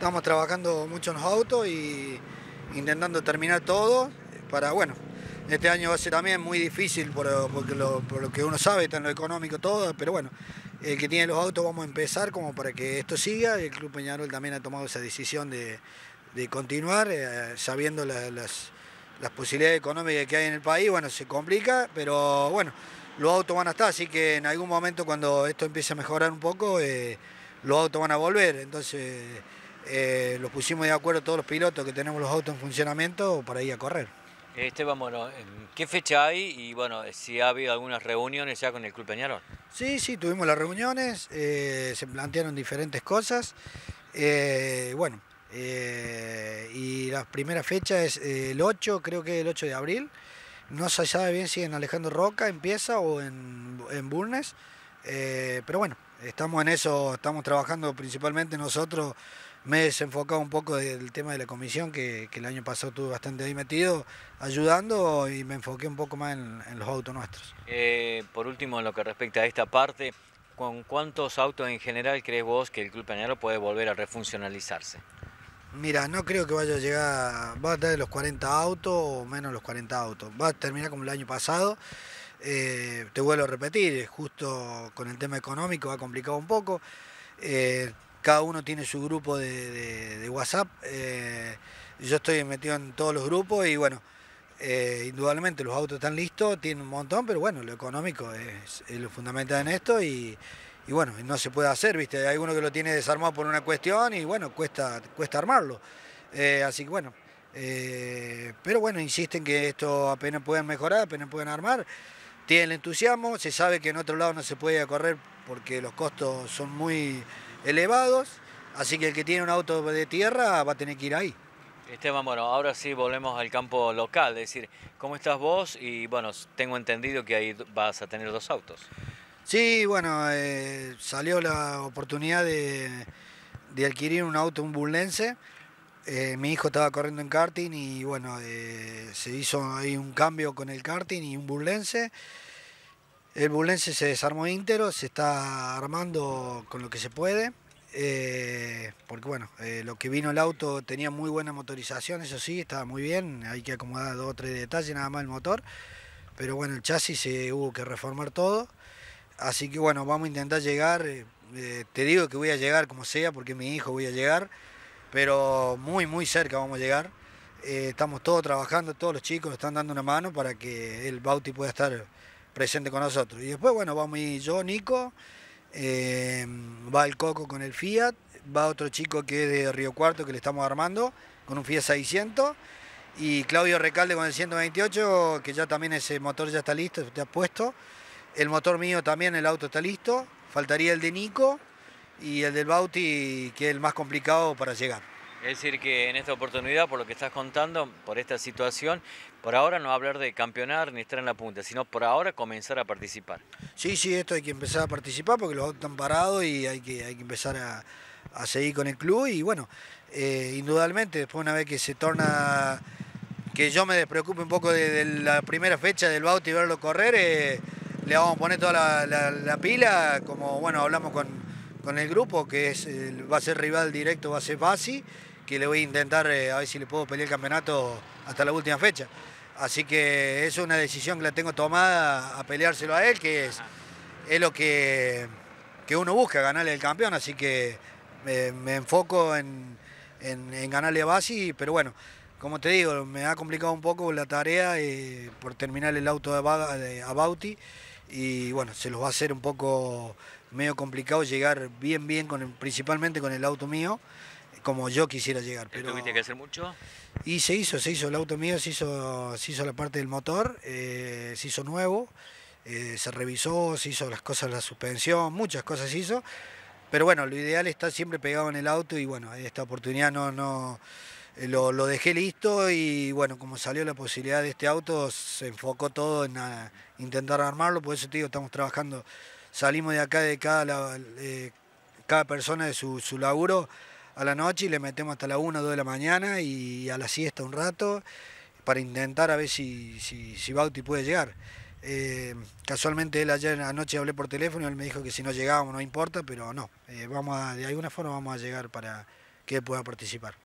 estamos trabajando mucho en los autos y intentando terminar todo para, bueno, este año va a ser también muy difícil por lo que uno sabe, está en lo económico todo, pero bueno, el que tiene los autos vamos a empezar como para que esto siga. El Club Peñarol también ha tomado esa decisión de continuar, sabiendo las posibilidades económicas que hay en el país. Bueno, se complica, pero bueno, los autos van a estar, así que en algún momento cuando esto empiece a mejorar un poco, los autos van a volver. Entonces los pusimos de acuerdo todos los pilotos que tenemos los autos en funcionamiento para ir a correr. Esteban, bueno, ¿qué fecha hay? Y bueno, si ha habido algunas reuniones ya con el Club Peñarol. Sí, tuvimos las reuniones, se plantearon diferentes cosas. Bueno, y la primera fecha es el 8, creo que el 8 de abril. No se sabe bien si en Alejandro Roca empieza o en Bulnes, pero bueno, estamos en eso, estamos trabajando principalmente nosotros. Me he desenfocado un poco del tema de la comisión, que el año pasado estuve bastante ahí metido, ayudando, y me enfoqué un poco más en los autos nuestros. Por último, en lo que respecta a esta parte, ¿con cuántos autos en general crees vos que el Club Peñarol puede volver a refuncionalizarse? Mira, no creo que vaya a llegar, va a estar de los 40 autos o menos los 40 autos. Va a terminar como el año pasado. Te vuelvo a repetir, justo con el tema económico ha complicado un poco. Cada uno tiene su grupo de WhatsApp. Yo estoy metido en todos los grupos y bueno, indudablemente los autos están listos, tienen un montón, pero bueno, lo económico es lo fundamental en esto y bueno, no se puede hacer, ¿viste? Hay alguno que lo tiene desarmado por una cuestión y bueno, cuesta armarlo. Así que bueno, pero bueno, insisten que esto apenas pueden mejorar, apenas pueden armar. Tienen el entusiasmo, se sabe que en otro lado no se puede correr porque los costos son muy elevados, así que el que tiene un auto de tierra va a tener que ir ahí. Esteban, bueno, ahora sí volvemos al campo local, es decir, ¿cómo estás vos? Y bueno, tengo entendido que ahí vas a tener 2 autos. Sí, bueno, salió la oportunidad de adquirir un auto, un bullense. Mi hijo estaba corriendo en karting y bueno, se hizo ahí un cambio con el karting y un bullense. El bullense se desarmó íntegro, se está armando con lo que se puede. Porque bueno, lo que vino el auto tenía muy buena motorización, eso sí, estaba muy bien. Hay que acomodar 2 o 3 detalles nada más el motor. Pero bueno, el chasis se hubo que reformar todo. Así que bueno, vamos a intentar llegar. Te digo que voy a llegar como sea, porque mi hijo voy a llegar, pero muy cerca vamos a llegar. Estamos todos trabajando, todos los chicos nos están dando una mano para que el Bauti pueda estar presente con nosotros. Y después, bueno, vamos a ir yo, Nico, va el Coco con el Fiat, va otro chico que es de Río Cuarto que le estamos armando con un Fiat 600, y Claudio Recalde con el 128, que ya también ese motor ya está listo, está puesto. El motor mío también, el auto está listo. Faltaría el de Nico y el del Bauti, que es el más complicado para llegar. Es decir, que en esta oportunidad, por lo que estás contando, por esta situación, por ahora no hablar de campeonar ni estar en la punta, sino por ahora comenzar a participar. Sí, esto hay que empezar a participar porque los autos están parados y hay que empezar a seguir con el club. Y bueno, indudablemente, después una vez que se torna, que yo me despreocupe un poco de la primera fecha del Bauti y verlo correr, le vamos a poner toda la pila, como bueno, hablamos con el grupo, que va a ser rival directo, va a ser Basi, que le voy a intentar a ver si le puedo pelear el campeonato hasta la última fecha. Así que eso es una decisión que la tengo tomada, a peleárselo a él, que es lo que uno busca, ganarle al campeón. Así que me enfoco en ganarle a Basi, pero bueno, como te digo, me ha complicado un poco la tarea por terminar el auto a Bauti. Y bueno, se los va a hacer un poco medio complicado llegar bien principalmente con el auto mío, como yo quisiera llegar. Pero ¿Tuviste que hacer mucho? y se hizo el auto mío, se hizo la parte del motor, se hizo nuevo, se revisó, se hizo las cosas de la suspensión, muchas cosas se hizo. Pero bueno, lo ideal está siempre pegado en el auto y bueno, esta oportunidad lo dejé listo y bueno, como salió la posibilidad de este auto, se enfocó todo en intentar armarlo. Por eso te digo, estamos trabajando, salimos de acá de cada persona de su laburo a la noche y le metemos hasta la 1 o 2 de la mañana y a la siesta un rato para intentar a ver si Bauti puede llegar. Casualmente él ayer anoche hablé por teléfono y él me dijo que si no llegábamos no importa, pero no, de alguna forma vamos a llegar para que pueda participar.